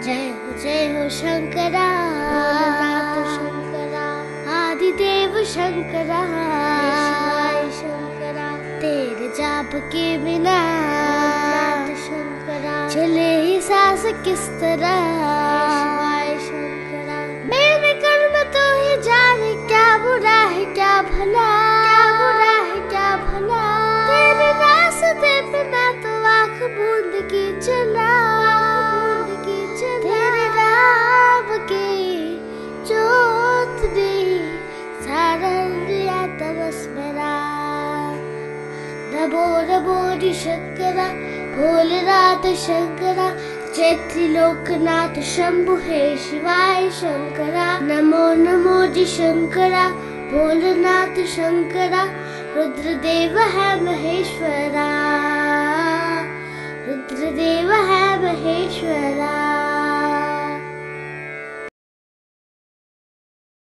जय हो शंकरा, शंकरा आदिदेव शंकरा, शंकरा तेरे जाप के बिना शंकरा चले ही सांस किस तरह। शंकरा मेरे कर्म तो ही जाने क्या बुरा है क्या भला, क्या बुरा है क्या भला। तेरे रास्ते पे मैं तो आँख बूंद की चला, तेरे नाम की जोत ने सारा दिया तमस मेरा। नमो नमो रि शंकरा, भोलेनाथ शंकरा, चैत्री लोकनाथ शंभु हे शिवाय शंकरा। नमो नमो रि शंकरा, भोलेनाथ शंकरा, रुद्रदेव है महेश्वरा, रुद्रदेव है महेश्वरा।